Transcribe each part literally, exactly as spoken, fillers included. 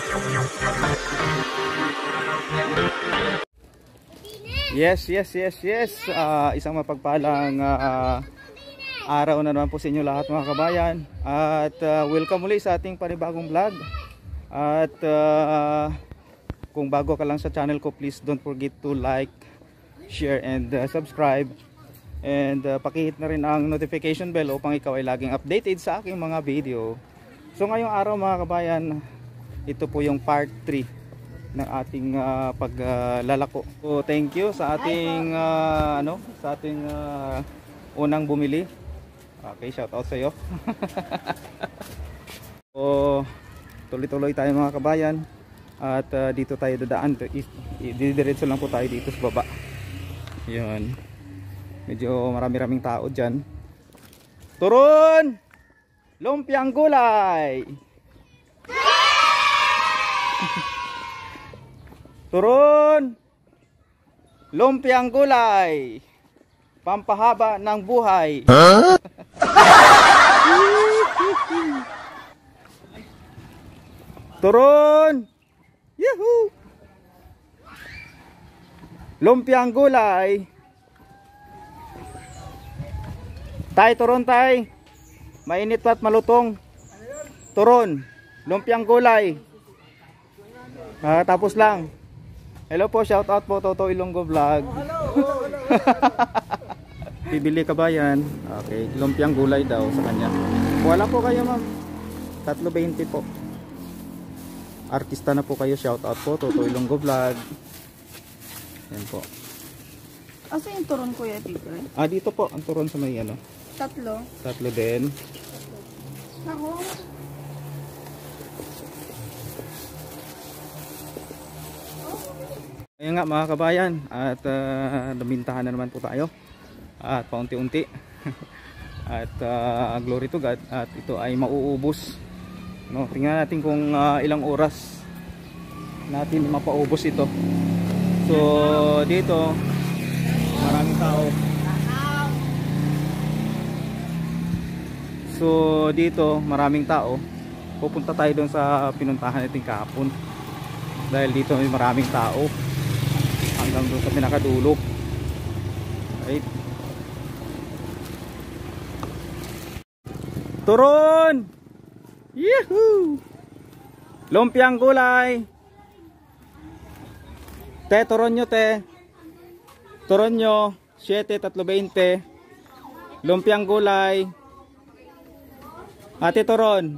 Yes, yes, yes, yes. Uh, isang mapagpalang uh, araw na naman po sa inyo lahat mga kabayan. At uh, welcome muli sa ating panibagong vlog. At uh, kung bago ka lang sa channel ko, please don't forget to like, share, and uh, subscribe. And uh, pakihit na rin ang notification bell upang ikaw ay laging updated sa aking mga video. So ngayong araw mga kabayan, ito po yung part three ng ating uh, paglalako. Uh, so thank you sa ating uh, ano, sa ating uh, unang bumili. Okay, shout out sa iyo. So tuloy-tuloy tayo mga kabayan. At uh, dito tayo dadaan. Didiretso lang po tayo dito sa baba. 'Yun. Medyo marami-raming tao diyan. Turun! Lumpiang gulay. Turun! Lumpiang gulay. Pampahaba ng buhay. Huh? Turun! Yahoo! Lumpiang gulay. Tay, turun tay. Mainit at malutong. Turun. Lumpiang gulay. Ah, tapos lang. Hello po, shout out po Toto Ilonggo Vlog. Oh, hello, oh, hello, hello. Bibili kabayan. Okay, lumpiang gulay daw sa kanya. Wala po kayo ma'am. Tatlo beinte po. Artista na po kayo, shout out po Toto Ilonggo Vlog. Yan po. Asa yung turon kuya dito eh? Ah, dito po ang turon sa may ano. Tatlo. Tatlo din. Ako. Ayun nga mga kabayan, at uh, namintahan na naman po tayo at paunti-unti. At uh, glory to God, at ito ay mauubos, no? Tingnan natin kung uh, ilang oras natin mapaubos ito. So dito maraming tao. So dito maraming tao. Pupunta tayo doon sa pinuntahan natin kahapon, dahil dito may maraming tao hanggang doon sa pinakadulo. Right? Turun! Yahoo! Lumpiang gulay. Te, turon nyo te. Turon nyo. Siete, tatlo beinte. Lumpiang gulay. Ate turon.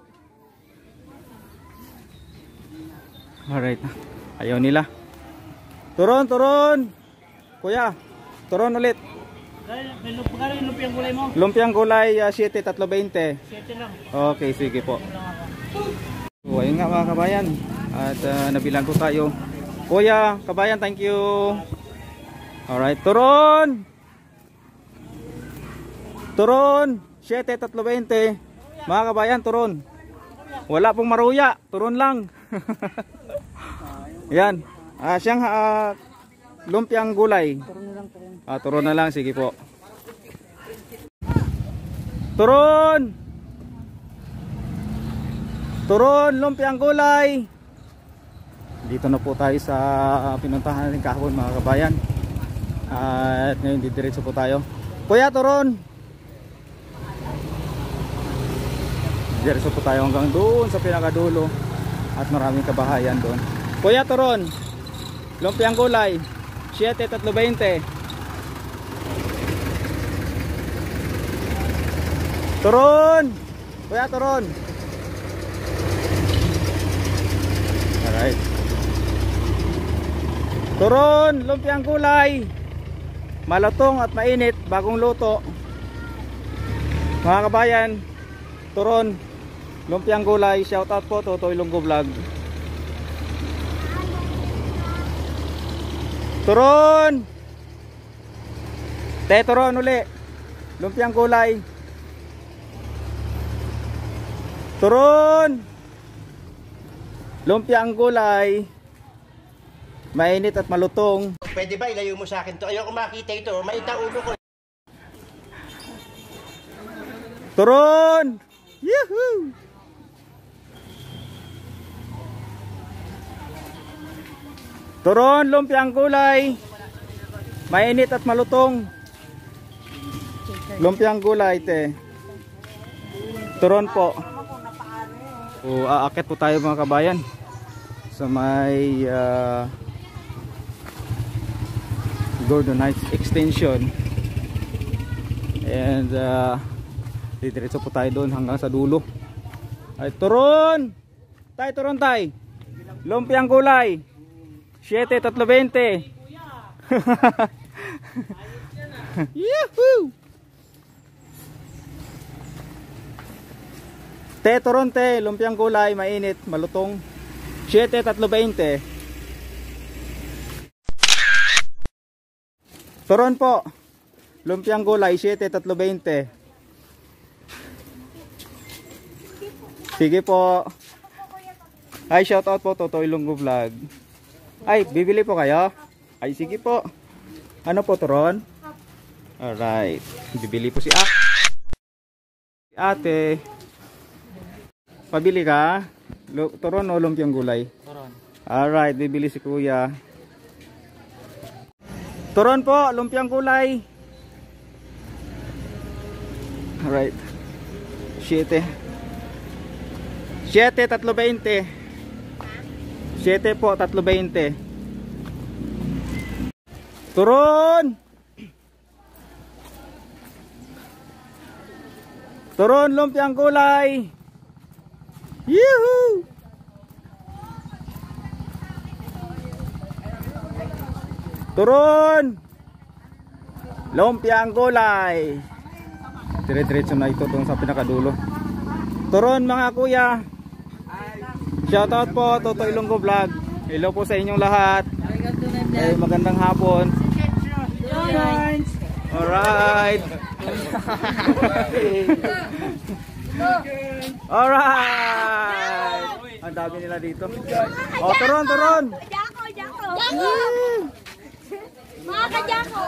Alright. Ayaw nila. Turon, turon. Kuya, turon ulit. Magkano yung lumpiang gulay mo? Lumpiang gulay, uh, siete, tatlo beinte. siete lang. Okay, sige po. So, ayun nga mga kabayan. At uh, nabilang ko tayo. Kuya, kabayan, thank you. Alright, turon. Turon, siete, tatlo beinte. Mga kabayan, turon. Wala pong maruya, turon lang. Yan. Ah, siyang uh, lumpiang gulay. Turon na lang, turon. Ah, turon na lang, sige po. Turon! Turon, lumpiang gulay. Dito na po tayo sa uh, pinuntahan natin kahapon mga kabayan. Uh, at ngayon didiretso po tayo. Kuya, turon! Diretso po tayo hanggang doon sa pinakadulo. At maraming kabahayan doon. Kuya, turon! Lumpiang gulay, siete, tatlo beinte. Turon! Kuya, turon! Alright. Turon! Lumpiang gulay. Malutong at mainit, bagong luto. Mga kabayan, turon! Lumpiang gulay, shout out po Toto Ilonggo Vlog. Turon! Te, turon uli. Lumpiang gulay. Turon! Lumpiang gulay. Mainit at malutong. Pwede ba ilayo mo sa akin to? Ayoko makita ito. Maita ulo ko. Turon! Yahoo! Turon, lumpiang gulay. Mainit at malutong. Lumpiang gulay, te. Turon po. O, aakit po tayo mga kabayan. Sa may uh, Gordon Heights Extension. And uh, didiretso po tayo doon hanggang sa dulo. Ay, turon! Tay, turon tay! Lumpiang gulay! seven three twenty. Yahoo! Te, turon te, lumpiang gulay, mainit, malutong. seven three twenty. Turon po. Lumpiang gulay, seven three twenty. Sige po. Hi, shout out po, Totoy Ilonggo Vlog. Ay, bibili po kayo? Ay, sige po. Ano po, turon? Alright. Bibili po si ate. Si ate. Pabili ka? Turon o lumpiang gulay? Turon. Alright, bibili si kuya. Turon po, lumpiang gulay. Alright. seven. seven three twenty. seven po, three twenty. Turon! Turon, lumpiang gulay! Yuhu! Turon! Lumpiang gulay! Dire-diretso na ito doon sa pinakadulo. Turon mga kuya! Shoutout po, Totoy Ilonggo Vlog. Hello po sa inyong lahat. Ay, magandang hapon. Alright. Alright. Ang dami nila dito. Oh, turon, turon. Jako, jako. Jako. Mga ka-jako.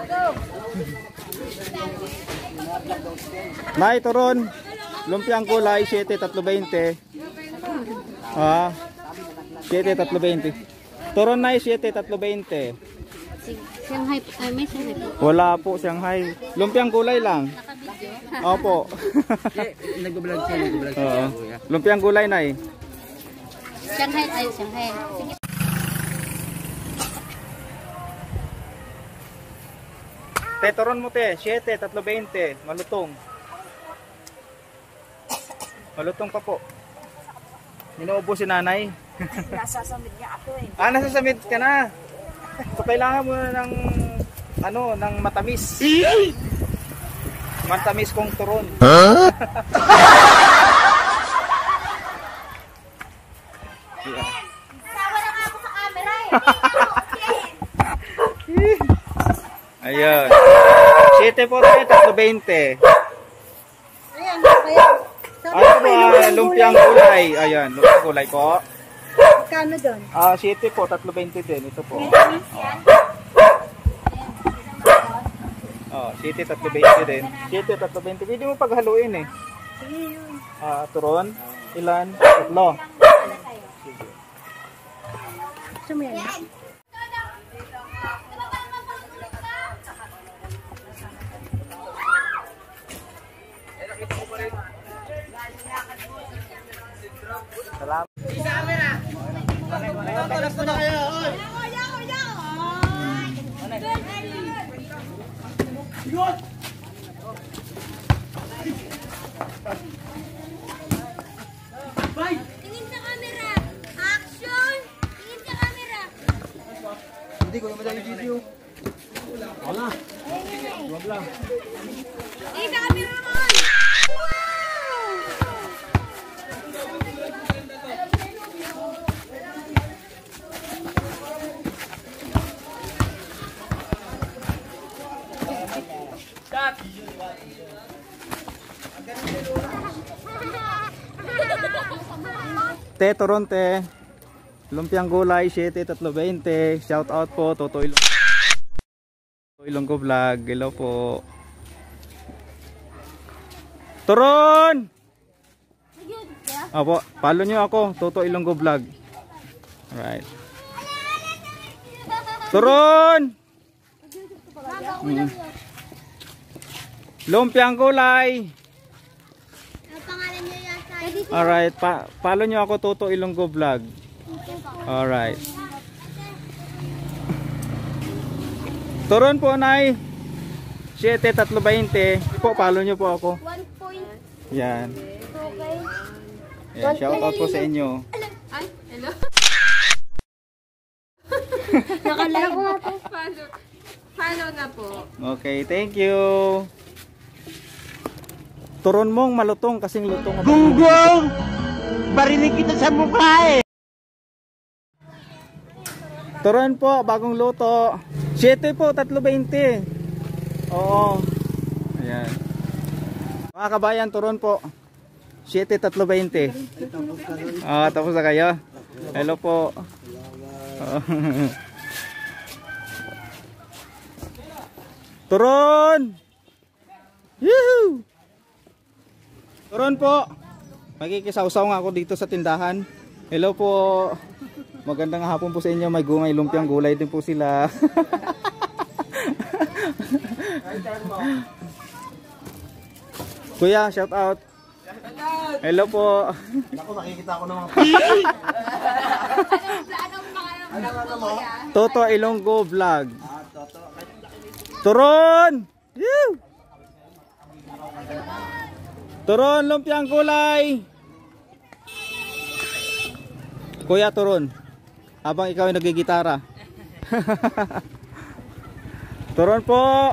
Nay, turon. Lumpiang gulay, seven three twenty. Ah, seven three twenty. Turon na seven three twenty. Shanghai, ay may Shanghai po. Wala po, Shanghai. Lumpiang gulay lang. Opo. Nag-vlog siya, nag-vlog Oo. Lumpiang gulay na eh. Shanghai, ay Shanghai. Sige. Te, turon mo te, seven three twenty. Malutong. Malutong pa po. Inuubo si nanay. Nasasamid niya ako eh. Ah, nasasamid ka na. So, kailangan mo na ng, ano, ng matamis. Matamis kong turon. Huh? Yeah. Sawa na nga ako sa camera eh. Ayun. seven po tayo, three twenty. Ayan, kaya. Ano ba, lumpiang gulay? Ayan, lumpiang gulay po. Kano doon? Ah, seven po, three twenty din. Ito po. Oh, seven three twenty din. seven three twenty. Pwede mo paghaluin eh. Ah, turon. Ilan? Tatlo. Sige. Sumiyan. Salamat. Tingin sa camera. Action! Tingin sa camera. Hindi ko naman yung video. Wala. Wag lang. Tingin sa camera naman. Te, turon te. Lumpiang gulay, seven three twenty. Shout out po, Totoy Ilonggo Vlog. Hello po. Turon! Opo, follow nyo ako, Totoy Ilonggo Vlog. Alright. Turon! Mm. Lumpiang gulay. Ang pangalan niyo yan sa Alright, pa follow nyo ako, Toto Ilonggo Vlog. Alright. Turon po, Nay. seven three twenty. Po, follow nyo po ako. one point. Yan. Okay. Yan, shout out po sa inyo. Ay, hello. Nakalive ko nga to. Follow. Follow na po. Okay, thank you. Turon mong malutong kasing lutong. Gunggong! Barinig kita sa mukha eh! Turon po, bagong luto. seven po, three twenty. Oo. Ayan. Mga kabayan, turon po. seven three twenty. Ah, tapos na kayo. Hello po. Turon! Yuhu! Turon po. Magkikisawsaw nga ako dito sa tindahan. Hello po. Magandang hapon po sa inyo. May gumay lumpiang gulay din po sila. Kuya, shout out. Hello po. Ako, makikita ko ng mga... Toto Ilonggo Vlog. Turon! Woo! Turon, lumpiang gulay. Kuya Turon, habang ikaw ay nagigitara. Turon po.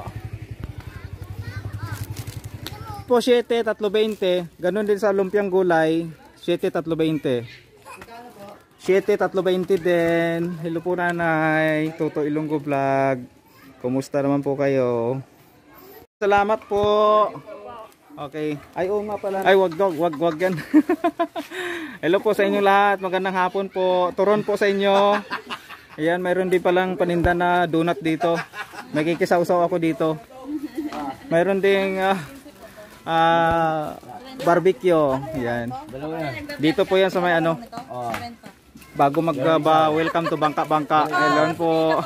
Po seven three twenty. Ganon din sa lumpiang gulay. seven three twenty. seven three twenty din. Hello po, Nanay. Toto Ilonggo Vlog. Kumusta naman po kayo? Salamat po. Okay. Ay, oo nga pala. Ay, wag dog, wag wag yan. Hello po sa inyo lahat. Magandang hapon po. Turon po sa inyo. Ayan, mayroon din palang paninda na donut dito. May kikisaw-saw ako dito. Mayroon ding uh, uh, barbecue. Ayan. Dito po yan sa may ano. Bago mag uh, ba, welcome to Bangka Bangka. Hello po.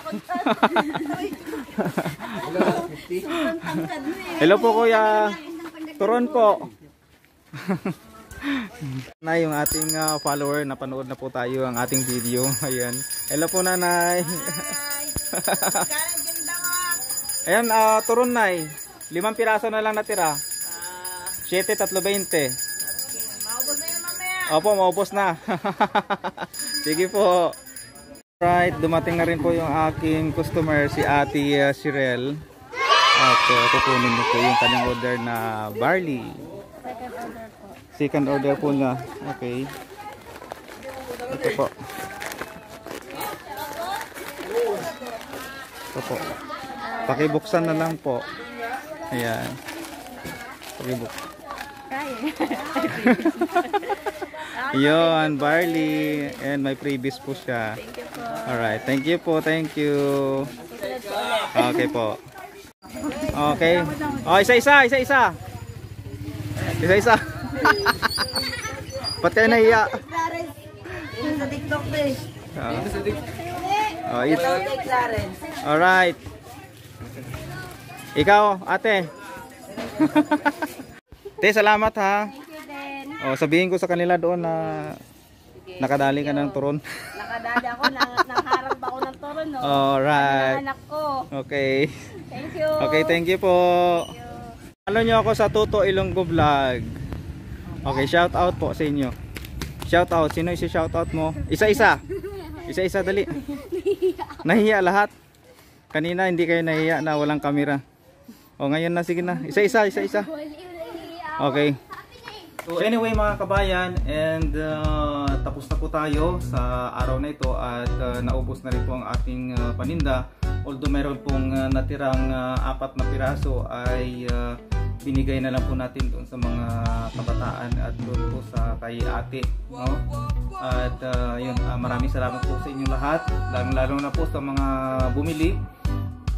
Hello po, kuya. Turon po. Na yung ating uh, follower, napanood na po tayo ang ating video. Ayan. Hello po, Nanay. Ayan, uh, turon, Nay. Limang piraso na lang natira. seven three twenty. Maubos na yun mamaya. Opo, maubos na. Sige po. Right, dumating na rin po yung aking customer, si Ate uh, Shirel. At uh, kukunin mo po yung kanyang order na barley. Second order po niya. Okay. Ito po. Ito po. Pakibuksan na lang po. Ayan. Pakibuksan. Yun, barley. And may freebies po siya. Alright, thank you po, thank you. Okay po. Okay. Oh, isa-isa, isa-isa. Isa-isa. Ba't kayo nahiya? Sa TikTok din. Oh, it. Kay Clarence. Alright. Ikaw, ate. Te, salamat ha. Oh, sabihin ko sa kanila doon na nakadali ka ng turon. Nakadali ako, nang, nangharap ako ng turon, no? Alright. Anak ko. Okay. Thank you. Okay, thank you po. Follow nyo ako sa Toto Ilonggo Vlog. Okay, shout out po sa inyo. Shout out. Sino isi-shout out mo? Isa-isa. Isa-isa, dali. Nahiya lahat. Kanina hindi kayo nahiya na walang kamera. O ngayon na, sige na. Isa-isa, isa-isa. Okay. So anyway mga kabayan, and uh, tapos na po tayo sa araw na ito at uh, naubos na rin po ang ating uh, paninda. Although meron pong uh, natirang uh, apat na piraso ay uh, binigay na lang po natin doon sa mga kabataan at doon po sa kay ate, no? At uh, yun, uh, maraming salamat po sa inyo lahat, lalo, lalo na po sa mga bumili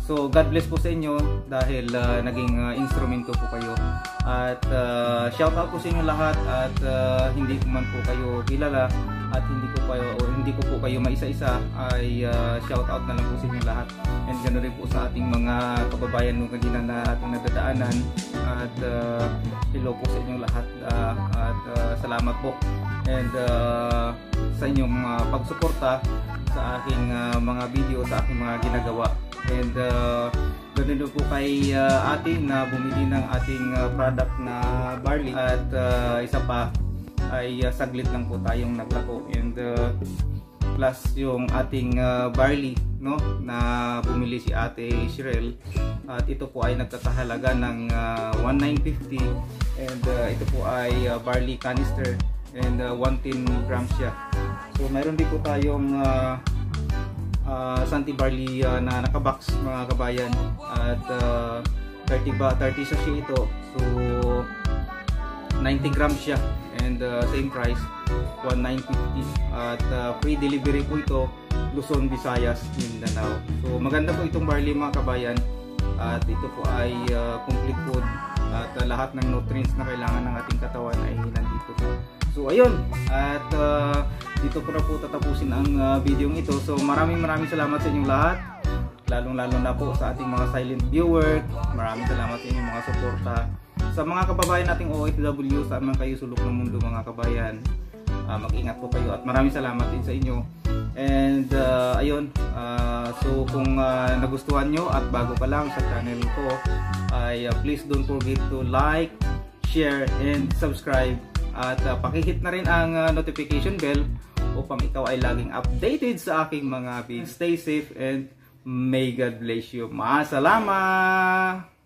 So God bless po sa inyo dahil uh, naging uh, instrumento po kayo. At uh, shout out po sa inyo lahat at uh, hindi ko man po kayo kilala at hindi ko kayo o hindi ko po kayo maisa-isa ay uh, shout out na lang po sa inyo lahat. And ganoon rin po sa ating mga kababayan nung kanina na ating nadadaanan at uh, hello po sa inyo lahat uh, at uh, salamat po. And uh, sa inyong uh, pagsuporta sa aking uh, mga video, sa aking mga ginagawa. And uh, ganoon po kay uh, ate na bumili ng ating uh, product na barley at uh, isa pa ay uh, saglit lang po tayong naglako. And uh, plus yung ating uh, barley, no, na bumili si ate Shirel at ito po ay nagkakahalaga ng uh, one thousand nine hundred fifty. And uh, ito po ay uh, barley canister and uh, one hundred ten grams siya. So mayroon din po tayong uh, Uh, Santi barley uh, na nakabox mga kabayan at uh, thirty ba thirty sachet ito, so ninety grams siya and uh, same price one thousand nine hundred fifty at uh, free delivery po ito Luzon, Visayas, Mindanao. So maganda po itong barley mga kabayan at ito po ay uh, complete food at uh, lahat ng nutrients na kailangan ng ating katawan ay nandito po. So ayun, at uh, dito ko na po tatapusin ang uh, video ito. So maraming maraming salamat sa inyong lahat, lalong lalo na po sa ating mga silent viewer. Maraming salamat sa inyong mga suporta. Sa mga kababayan nating O F W, saan man kayo sulok ng mundo mga kabayan, uh, mag-ingat po kayo at maraming salamat din sa inyo. And uh, ayun, uh, so kung uh, nagustuhan nyo at bago pa lang sa channel ko ay uh, please don't forget to like, share, and subscribe. At uh, pakihit na rin ang uh, notification bell upang ikaw ay laging updated sa aking mga videos. Stay safe and may God bless you. Maasalamat!